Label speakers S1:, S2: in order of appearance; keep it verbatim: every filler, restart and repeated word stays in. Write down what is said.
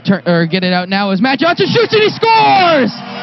S1: turn or get it out now as Matt Johnson shoots and he scores!